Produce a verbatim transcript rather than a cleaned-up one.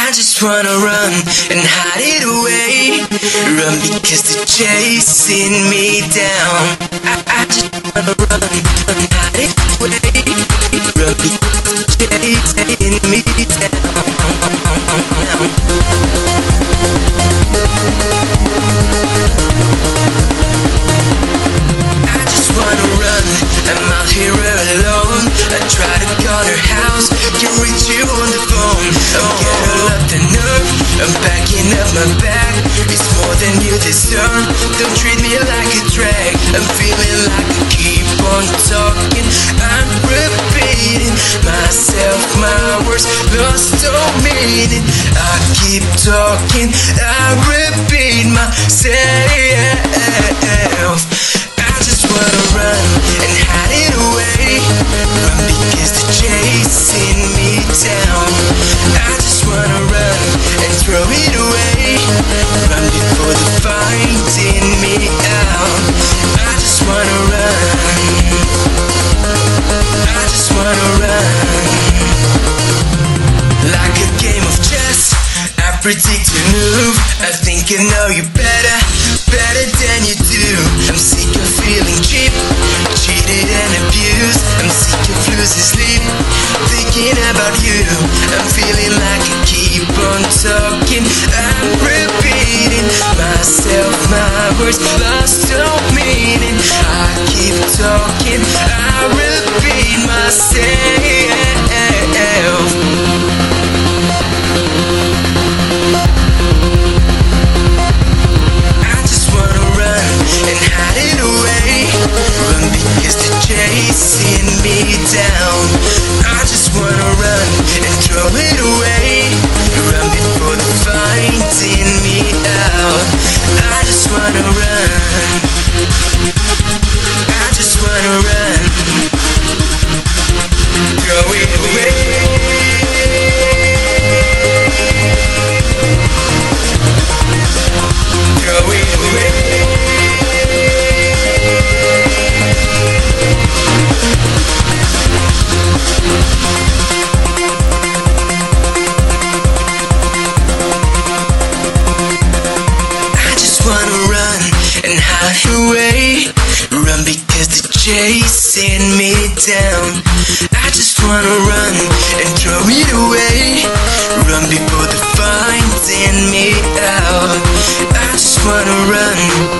I just wanna run and hide it away. Run because they're chasing me down. I, I just wanna run and hide it away. Run because they're chasing me down. I just wanna run, I'm out here alone. I try to call her house, can't reach you on the phone. I'm getting left enough, I'm backing up my back. It's more than you deserve, don't treat me like a drag. I'm feeling like I keep on talking, I'm repeating myself, my words lost all meaning. I keep talking, I repeat myself. I just wanna run and hide it away. Run because they're chasing me down. I just wanna run and throw it away. Run before they're finding me out. I just wanna run. I just wanna run. Like a game of chess, I predict your move. I think I know you better, better than you do. I'm sick of feeling cheap, cheated and abused. I'm sick of losing sleep, thinking about you. I'm feeling like I keep on talking, I'm repeating myself, my words lost all meaning. I keep talking, I repeat myself. And hide it away. Run because they're chasing me down. I just wanna run and throw it away. Run before they're finding me out. I just wanna run. I just wanna run. Throw it away. Throw it away. Away. Run because they're chasing me down. I just wanna run and throw it away. Run before they're finding me out. I just wanna run.